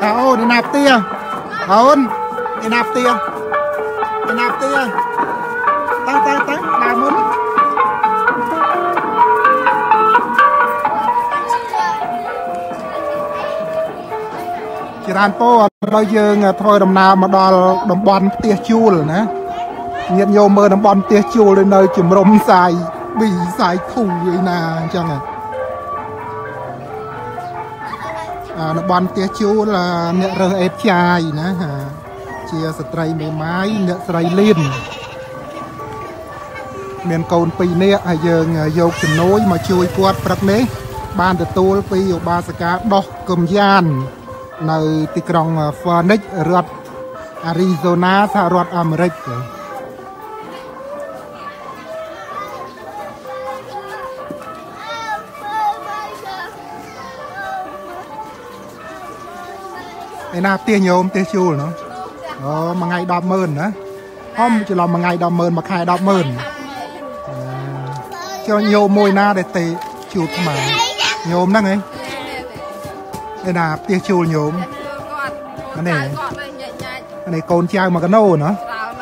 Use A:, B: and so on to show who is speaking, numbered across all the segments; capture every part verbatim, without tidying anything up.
A: អូនណាផ្ទះអូនណាផ្ទះណាផ្ទះតាំងតាំងតាំងដើរមុនច្រើនពោដល់យើងធ្វើដំណើរមកដល់តំបន់ផ្ទះជួលណាញាតិញោមមើលតំបន់ផ្ទះជួលនៅជំរំសាយប៊ីសាយធូឯណាអញ្ចឹងតំបន់ផ្ទះជួលអ្នករើសអេតចាយណាជាស្ត្រីមេម៉ាយអ្នកស្រីលៀនមានកូនពីរនាក់ហើយយើងយកជំនួយមកជួយគាត់ព្រឹកនេះបានទទួលពីឧបាសិកាដោះគំយ៉ាននៅទីក្រុង Phoenix រដ្ឋ Arizona សហរដ្ឋអាមេរិកឯណាផ្ទះញោមផ្ទះជួលនោះអូមួយថ្ងៃដប់ម៉ឺនណាអមច្រឡំមួយថ្ងៃដប់ម៉ឺនមួយខែដប់ម៉ឺនចូលញោមមួយណាដែលទេជួលខ្មែរញោមហ្នឹងឯងឯណាផ្ទះជួលញោមអានេះអានេះកូនចៅមកកណូណា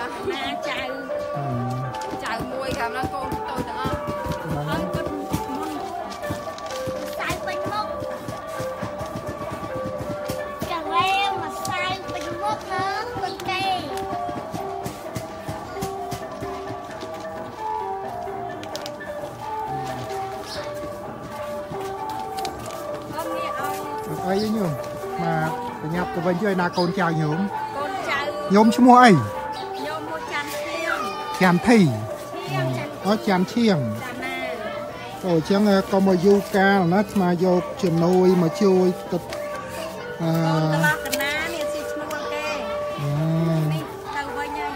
A: អីញោមមកបញ្ញាប់ទៅវិញជួយណាកូនចៅញោមកូនចៅញោមឈ្មោះអីញោមមួយចាន់ឈៀងចាន់ធីអូចាន់ឈៀងអូអញ្ចឹងក៏មកយូរកាលណាស្មាយកជំនួយមកជួយទឹកអឺកន្លះកណានេះស៊ីឈ្មោះគេនេះទៅវិញហើ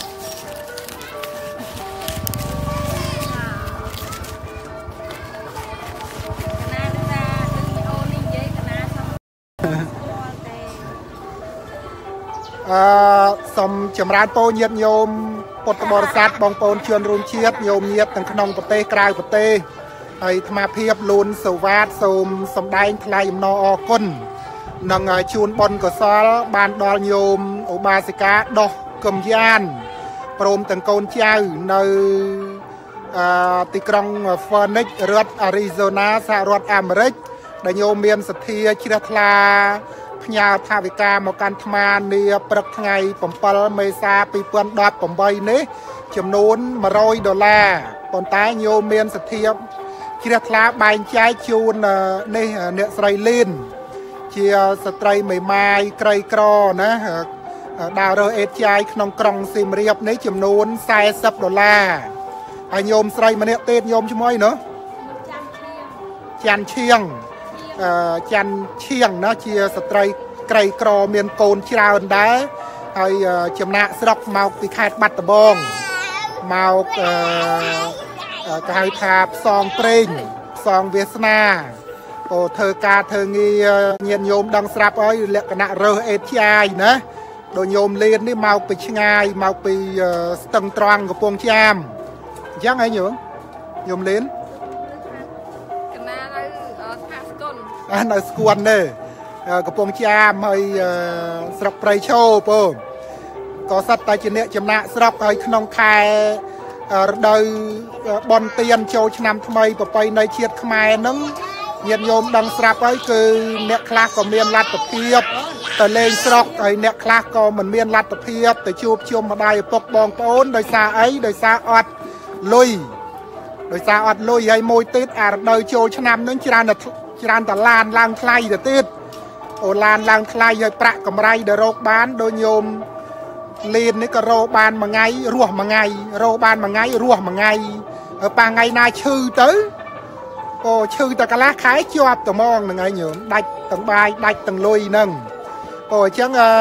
A: អឺសូមចម្រើនពរញាតិញោមពុទ្ធបរិស័ទបងប្អូនជនរួមជាតិញោមញាតិទាំងក្នុងប្រទេសក្រៅប្រទេសហើយអាត្មាភាពលូនសូវ៉ាតសូមសម្ដែងថ្លែងអំណរអគុណនិងជូនបុណ្យកុសលបានដល់ញោមឧបាសិកាដោះគំយ៉ានព្រមទាំងកូនចៅនៅអឺទីក្រុង Phoenix រដ្ឋ Arizona សហរដ្ឋអាមេរិកដែលញោមមានសទ្ធាជ្រះថ្លាផ្ញើថវិកាមកកាន់អាត្មានាព្រឹកថ្ងៃ7មេសាពីរពាន់ដប់ប្រាំបីនេះចំនួនមួយរយដុល្លារប៉ុន្តែញោមមានសទ្ធាជ្រះថ្លាបែងចែកជូននេះអ្នកស្រីលីនជាស្ត្រីមេម៉ាយក្រីក្រណាដើររើសអេតចាយក្នុងក្រុងសៀមរាបនេះចំនួនសែសិបដុល្លារហើយញោមស្រីម្នាក់ទៀតញោមឈ្មោះអីនោះចាន់ឈៀងអឺចាន់ឈៀងណាជាស្ត្រីក្រីក្រមានកូនច្រើនដែរហើយចំណាក់ស្រុកមកពីខេត្តបាត់ដំបងមកអឺគេហៅថាផ្សងព្រេងផ្សងវាសនាអូធ្វើការធ្វើងារញាតិញោមដឹងស្រាប់អើយលក្ខណៈរើសអេតចាយណាដូចញោមលៀននេះមកពីឆ្ងាយមកពីស្ទឹងត្រង់កំពង់ចាមអញ្ចឹងហីញោមញោមលៀនកណានៅថាស្គុនអានៅស្គួនទេកំពង់ចាមហើយស្រុកព្រៃឈរបងក៏សិតតែជាអ្នកចំណាក់ស្រុកហើយក្នុងខែរដូវបន់ទៀនចូលឆ្នាំថ្មីប្រពៃណីជាតិខ្មែរហ្នឹងញាតិញោមដឹងស្រាប់ហើយគឺអ្នកខ្លះក៏មានលទ្ធភាពទៅលេងស្រុកហើយអ្នកខ្លះក៏មិនមានលទ្ធភាពទៅជួបជុំម្ដាយឪពុកបងប្អូនដោយសារអីដោយសារអត់លុយដោយសារអត់លុយហើយមួយទៀតអារដូវចូលឆ្នាំហ្នឹងច្រើនតែច្រើនតែឡានឡើងថ្លៃទៅទៀតអូឡានឡើងថ្លៃហើយប្រាក់កម្រៃដែលរកបានដោយញោមលៀននេះក៏រកបានមួយថ្ងៃរស់មួយថ្ងៃរកបានមួយថ្ងៃរស់មួយថ្ងៃប៉ាថ្ងៃណាឈឺទៅអូឈឺតែកន្លះខែជាប់ត្មងហ្នឹងហើយញោមដាច់ទាំងបាយដាច់ទាំងលុយហ្នឹងអូអញ្ចឹងអឺ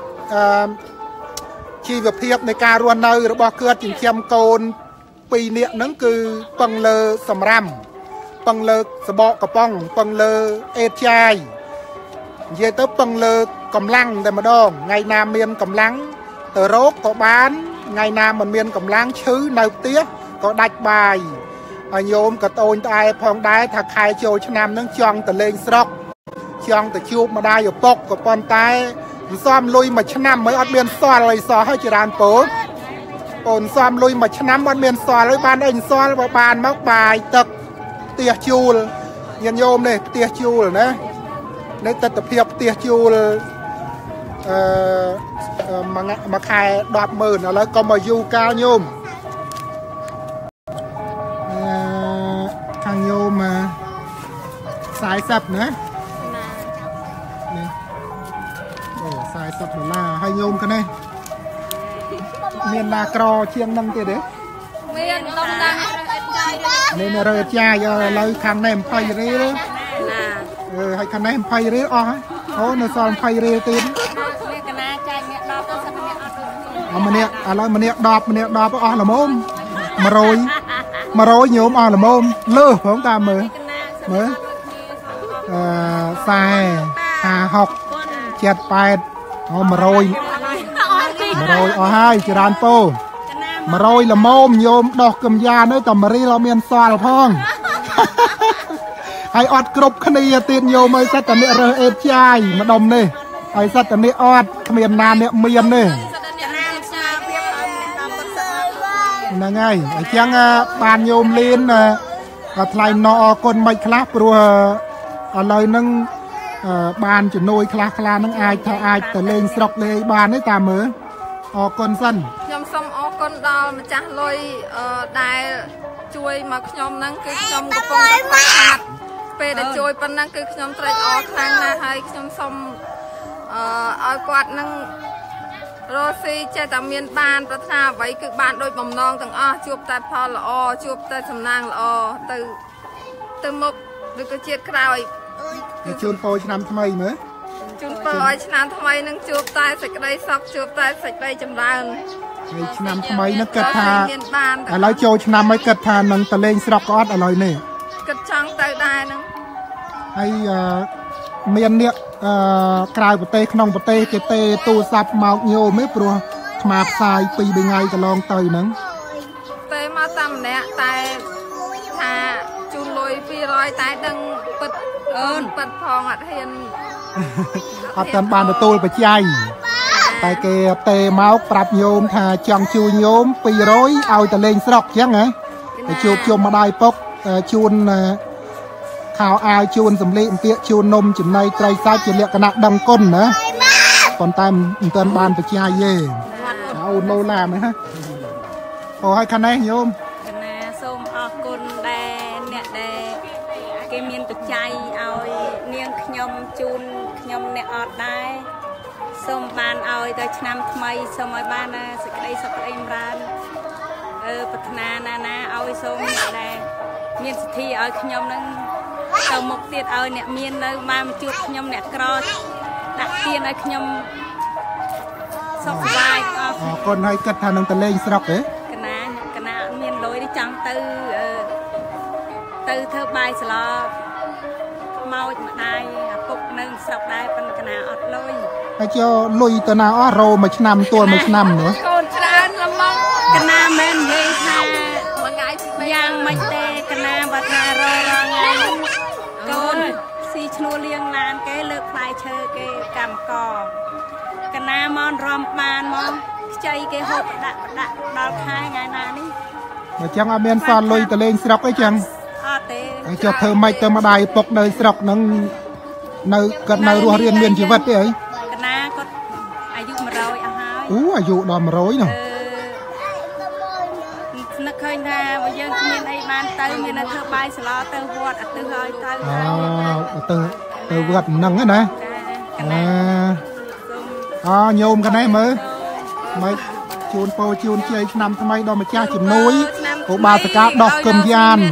A: ជីវភាពនៃការរស់នៅរបស់គាត់ចិញ្ចឹមកូនពីរនាក់ហ្នឹងគឺពឹងលើសម្រាមពឹងលើសបកកំប៉ុងពឹងលើអេតចាយនិយាយទៅពឹងលើកម្លាំងតែម្ដងថ្ងៃណាមានកម្លាំងទៅរោគក៏បានថ្ងៃណាមិនមានកម្លាំងឈឺនៅផ្ទះក៏ដាច់បាយហើយញោមក៏តូនត្អែផងដែរថាខែចូលឆ្នាំហ្នឹងចង់ទៅលេងស្រុក chọn từ chụp mà đai ở bọc của con tay xóm lui mà năm mới ở biên xoa rồi xóa hơi chỉ đàn phố ổn xóm lui mà năm ở biên xoa rồi ban anh xoa và bàn móc bài tập tia chu nhân nhôm này tia chu rồi nè nên tập tập hiệp tia chu mà mà khai đoạt mờn ở lấy còn mà du cao nhôm thằng nhôm mà xài sập nữa xài sập là hay nhôm cái này miền là cò chiên năng kia đấy nên là rơi chai giờ lấy khăn này phay đi đó hay khăn này phay đi o ó nó son phay đi tin mà nè à nói mà nè đọp mà nè đọp o là mồm mà rồi mà rồi nhôm o là mồm lơ không ta mới mới xài hà học chẹt bẹt mà rồi mà rồi ở hai chỉ đàn tô mà rồi là mồm nhôm đọt cầm da nữa tầm mà ri lo miên xoa là phong hay ọt cục cái này tiền nhôm mới sát tận nè rơ ép chai mà đồng nè hay sát tận nè ọt miền nam nè miền nè là ngay chẳng bàn nhôm lên thay nọ con mày khác rồi ở lời nâng bàn chỉ nuôi khla khla nâng ai thà ai từ lên sọc lên bàn ấy ta mới ở con sân nhom xong ở con đo mà chả lôi đài chui mà nhom nâng cái nhom của con đã phát về để chui bên nâng cái nhom trai ở khang na hay nhom xong ở quạt nâng Rosie chạy tạm miền bàn tất cả vậy cứ bạn đôi bầm non từng o chụp tay Paul là o chụp tay sầm nang là o từ từ một được cái chiếc cày chun tôi năm thay mới chun tôi năm thay nâng chụp tay sạch đây sọc chụp tay sạch đây chầm đàn năm thay nó cật thà à lấy trôi năm mấy cật thà nâng tờ lên sọc có ở lời này cật trăng tay đai nâng hay miền niệm cài của tê không của tê cái tê tu sập màu nhiều mấy pro mà xài pi bên ngay cái lon tơi nắng tê mà tầm nè tại thà chun lôi pi rồi tại đằng bật ơn bật phong ở hiền ở tầm bàn của tôi phải chay tại cái tê máu prap nhôm thà chọn chui nhôm pi rồi ao ta lên sọc chứ hả để chụp chụp mà đai bốc chun khao ai chun sầm lệ tiệt chun nôm chừng này trai sai chỉ liệt cái nặng đằng côn nữa còn tay tên bàn phải chai dê ao nô làm đấy ha ồ hai khăn này nhôm khăn này xôm ở côn đè nẹt đè cái miếng tự chai ao niêng nhom chun nhom nẹt ọt đai xôm bàn ao tới năm thay xôm ở bàn sẽ đây sắp đây ran ờ bật na na na ao xôm đè miếng thì ở nhom nâng tàu một tiệt ở nẹt miên nơi mà chuột nhom nẹt cò đặt tiền ở nhom sọc vai con hay cất thằng nông tây lên sọc đấy cái na cái na miên lối đi trăng từ từ thơ bài sờ mau mà đai cục nâng sọc đai bên cái na ọt lôi hay cho lôi từ nào ở rô mà năm tuổi mà năm nữa con tràn làm mong cái na men về tha giang mạch tê cái na và tha rô ngay con si chua liêng lan cái lợp bài chơi cái cam cò cái na mon rom ban mon chơi cái hộp đặt đặt đào khai ngày nào đi mà chẳng ở bên son lôi từ lên sọc ấy chẳng cho thơ mày tơ mà đài bọc đời sọc nâng nơi gần nơi rùa riêng miền chỉ vật đấy ấy cái na có ai dụ mà rồi à hai ú ai dụ đò mà rối nè nó khơi ra bây giờ miền đây ban tới miền này thơ bài sờ từ vọt từ hơi từ từ từ vọt nâng ấy nè à nhôm cái này mới mấy chun po chun chơi năm thay mấy đo mà cha chìm núi của bà tất cả đọt cầm gian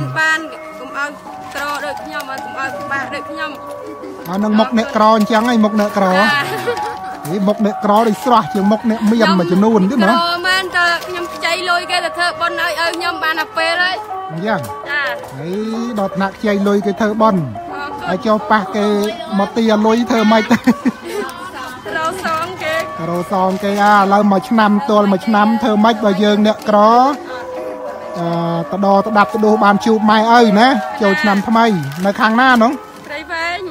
A: à nâng mộc nẹt cò chẳng ai mộc nẹt cò thì mộc nẹt cò đi xoa chỉ mộc nẹt miềm mà chìm nuôn chứ nữa chơi lôi cái là thơ bon ơi ơi nhom bàn áp đấy dạ ấy đọt nặng chơi lôi cái thơ bon ai cho pa cái một tia lôi thơ mai rau son cái rau son cái à lâu một năm tôi một năm thơ mai bao giờ nè có ta đo ta đặt ta đo bàn chụp mai ơi nè chiều năm thay mày nơi khang na nó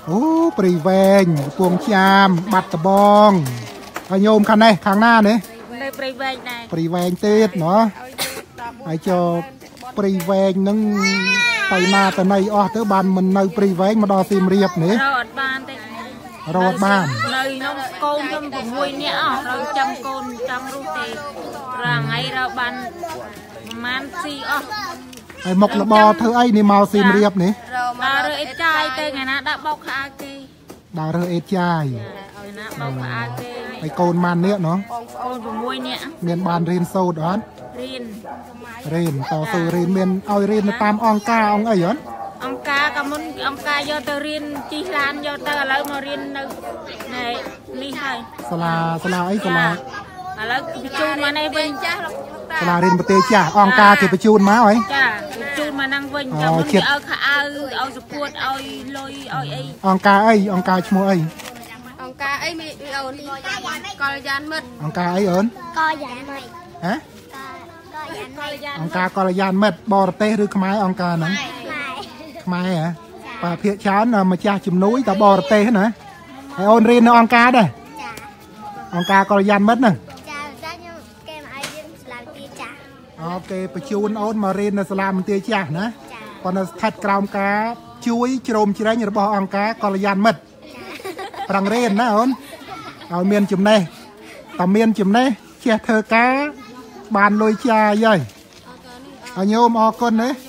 A: អូព្រីវែងពងចាមបាត់ដបងហើយញោមខាងនេះខាងណានេះនៅព្រីវែងដែរព្រីវែងទៀតណោះហើយចូលព្រីវែងនឹងទៅណាទៅណីអស់ទៅបានមិននៅព្រីវែងមកដល់សៀមរាបនេះរត់បានទេរត់បាននៅក្នុងកូនខ្ញុំ6នាក់អស់ត្រូវចាំកូនចាំរុះទេរាល់ថ្ងៃរកបានប្រហែលស៊ីអស់ហើយមកលបធ្វើអីនេះមកសៀមរាបនេះដើររើអេតចាយទៅថ្ងៃណាដាក់បោកខោអាវគេដើររើអេតចាយឲ្យណាបោកខោអាវគេហើយកូនម៉ាននេះណោះបងប្អូន6នាក់មានបានរៀនសូត្រអត់រៀនរៀនតស៊ូរៀនមានឲ្យរៀននៅតាមអង្គការអង្គអីអត់អង្គការក៏មុនអង្គការយកទៅរៀនជិះឡានយកទៅឥឡូវមករៀននៅនេះហើយសាលាសាលាអីសាលាឥឡូវបញ្ជូនមកនេះវិញចាស់សាលារៀនប្រទេសចាស់អង្គការគេបញ្ជូនមកហើយចាបញ្ជូនមកហ្នឹងវិញចាំមុនគេឲ្យខោអាវឲ្យសពួតឲ្យលុយឲ្យអីអង្គការអីអង្គការឈ្មោះអីអង្គការអីមីអូនកលយានមិត្តអង្គការអីអូនកលយានមិត្តហ៎អង្គការកលយានមិត្តបរទេសឬខ្មែរអង្គការហ្នឹងខ្មែរហ៎បាទភាគច្រើនម្ចាស់ជំនួយតបរទេសណាហើយអូនរៀននៅអង្គការដែរចាអង្គការកលយានមិត្តហ្នឹងចាចាខ្ញុំគេមកឲ្យរៀនសាលាមន្ទីរចាស់អូគេបញ្ជូនអូនមករៀននៅសាលាមន្ទីរចាស់ណាប៉ុន្តែស្ថិតក្រោមការជួយជ្រោមជ្រែងរបស់អង្គការកលយានមិត្តប្រឹងរៀនណាអូនឲ្យមានចំណេះតែមានចំណេះចេះធ្វើការបានលុយចាយហើយឲ្យញោមអរគុណណា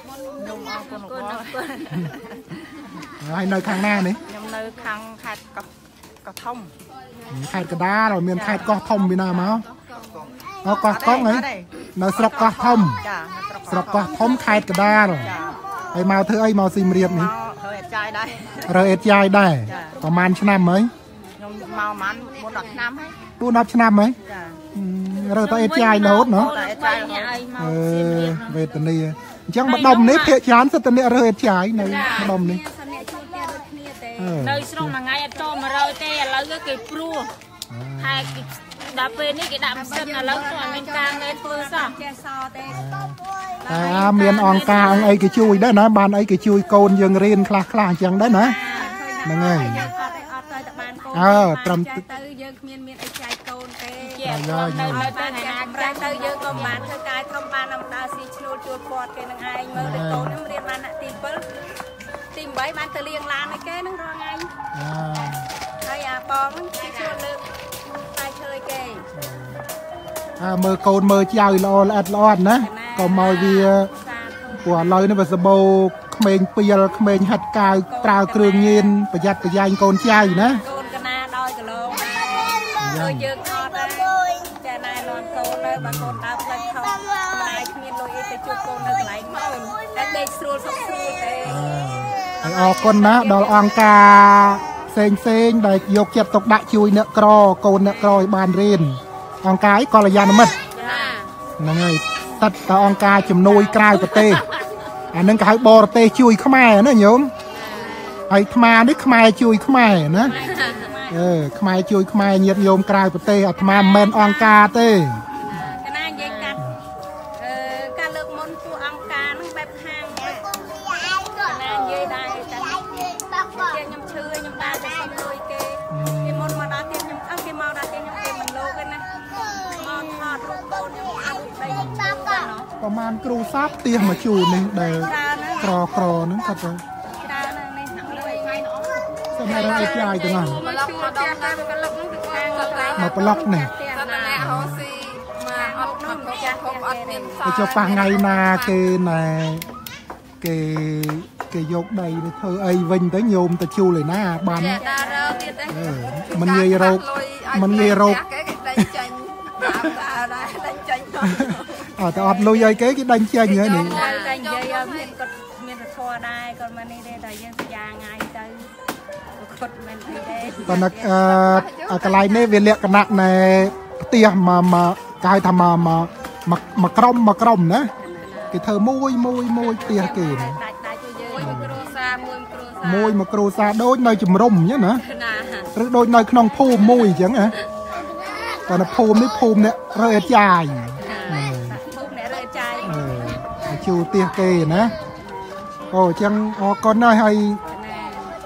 A: ហើយនៅខាងណានេះខ្ញុំនៅខាងខេត្តកោះកោះធំខេត្តកដាលមានខេត្តកោះធំពីណាមកអូកោះកុងហ៎នៅស្រុកកោះធំស្រុកកោះធំខេត្តកដាលហើយមកធ្វើអីមកសៀមរាបនេះរើអេតចាយដែររើអេតចាយដែរប្រហែលឆ្នាំហើយខ្ញុំមកប្រហែលbốnដល់ឆ្នាំហើយbốnដល់ឆ្នាំហើយចារើតអេតចាយរហូតណោះអេតចាយអឺវេទនីអញ្ចឹងម្ដុំនេះភាគច្រើនសិតតែអ្នករើអេតចាយនៅម្ដុំនេះនៅស្រុកមួយថ្ងៃអត់ចូលមករយទេឥឡូវគេព្រោះហើយដល់ពេលនេះគេដាក់ម៉ាស៊ីនឥឡូវទៅអត់មានការងារធ្វើសោះចេះសទេតែមានអង្គការអង្គអីគេជួយដែរណាបានអីគេជួយកូនយើងរៀនខ្លះខ្លះអញ្ចឹងដែរណាហ្នឹងហើយអត់ទៅតែបានកូនអើត្រឹមទៅយើងគ្មានមានអីចាយកូនទេចេះទៅទៅថ្ងៃណាប្រែទៅយើងក៏បានធ្វើការធំបានអំដៅស៊ីឈ្នួលជួតគាត់គេនឹងឯងមើលតែកូនខ្ញុំរៀនបានទី7ទី8បានទៅលៀងឡានឲ្យគេនឹងរាល់ថ្ងៃហើយអាបងគេជួលលើកតែឈើឲ្យគេអើមើលកូនមើលចៅល្អល្អិតល្អណាក៏មកវាព្រោះឥឡូវនេះវាសបោក្មេងពីលក្មេងហាត់កាវប្រើគ្រឿងញៀនប្រយ័ត្នប្រយែងកូនចៅណាកូនកណាដោយកឡងហើយយើងអត់ដែរចាណែនន់កូននៅបើកូនដើរផ្លេចខំម្ដាយគ្មានលុយអីទៅជួបកូននៅកន្លែងមកតែដេកស្រួលសុខស្រួលទេហើយអរគុណណាដល់អង្គការផ្សេងផ្សេងដែលយកចិត្តទុកដាក់ជួយអ្នកក្រកូនអ្នកក្រឲ្យបានរៀនអង្គការអីកល្យាណមិត្តហ្នឹងហើយស្ថិតតអង្គការជំនួយក្រៅប្រទេសអានឹងគេហៅបរទេសជួយខ្មែរណាញោមហើយអាត្មានេះខ្មែរជួយខ្មែរណាអឺខ្មែរជួយខ្មែរញាតិញោមក្រៅប្រទេសអាត្មាមិនមែនអង្គការទេកណានិយាយកាត់អឺការលើកមុនពួកអង្គការហ្នឹងបែបខាងកណានិយាយដែរតែខ្ញុំឈឺខ្ញុំដើរទៅសុំលុយគេគេមុនមកដល់ទៀតខ្ញុំអើគេមកដល់ទៀតខ្ញុំគេមិនលោកទេណាមកថតរូបកូនខ្ញុំអត់ដីប្រហែលគ្រូសាផ្ទះមកជួនេះដែលក្រក្រហ្នឹងគាត់ទៅច្រើននេះហាក់លុយថ្ងៃនោះសម្រាប់ឲ្យចាយទាំងហ្នឹងប្លុកមកដល់តែប្លុកហ្នឹងទៅខាងមកប្លុកនេះតែតែហោស៊ីមកអត់នោះចាស់ហូបអត់មានសោះចុះប៉ះថ្ងៃណាគេណែគេគេយកដីទៅធ្វើអីវិញទៅញោមទៅជួលឯណាបានតែរើទៀតទេមិនងាយរោគមិនងាយរោគគេដេញចេញតាមតាដែរដេញចេញអត់តែអត់លុយឲ្យគេគេដេញចេញហើយនេះតែនិយាយមានគាត់មានធម៌ដែរគាត់មកនេះទេតែយើងសញ្ញាថ្ងៃទៅគាត់មិនអីទេប៉ុន្តែអឺកន្លែងនេះវាលក្ខណៈនៃផ្ទះមកមកគេហៅថាមកមកមកក្រុមមកក្រុមណាគេធ្វើមួយមួយមួយផ្ទះគេណាមួយមកគ្រួសារមួយគ្រួសារមួយមកគ្រួសារដូចនៅជំរុំអញ្ចឹងណាឬដូចនៅក្នុងភូមិមួយអញ្ចឹងណាតែនៅភូមិនេះភូមិអ្នករើអេតចាយភូមិអ្នករើអេតចាយអឺជួលផ្ទះគេណាអូអញ្ចឹងអរគុណណាស់ហើយ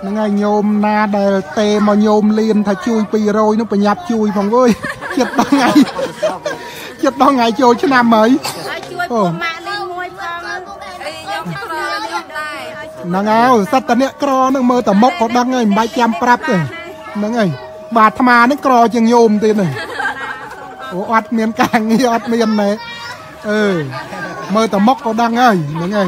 A: ngày nhôm na để tê mà nhôm liền thà chui pi rồi nó phải nhập chui phòng ơi chết đó ngày chết đó ngày chui chứ nam mấy nâng áo sắt tận nè cro nâng mơ tầm mốc có đăng ngày bảy trăm prap rồi nâng ngày bà tham à nó cro chừng nhôm tiền này ủa ọt miền càng nghi ọt miền này ừ mơ tầm mốc có đăng ơi nâng ngày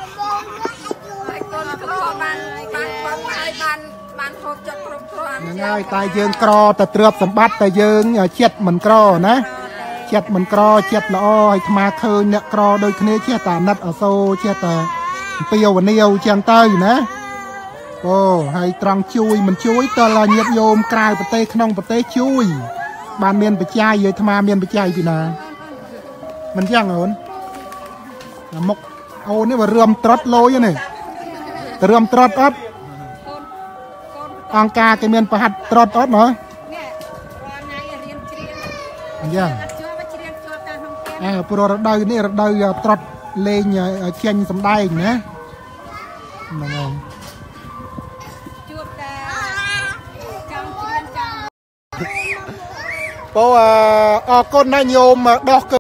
A: ngay tay dương cro ta trượt sầm bát tay dương chết mình cro nè chết mình cro chết là oi mà khơi nè cro đôi khi chết ta nát ở sâu chết ta piêu và niêu chàng tơi nè ô hay trăng chui mình chui ta là nhiệt nhôm cài bờ tê không bờ tê chui bàn miền bờ chai vậy tham miền bờ chai gì nè mình chăng ổn mốc ôn này mà rườm trot lôi này rườm trot ấp ông ca cái miền hạt trot ớt nữa, dạ, à, pro đây này đây trot lên chênh sầm đai nhé, po con này nhôm đo cơ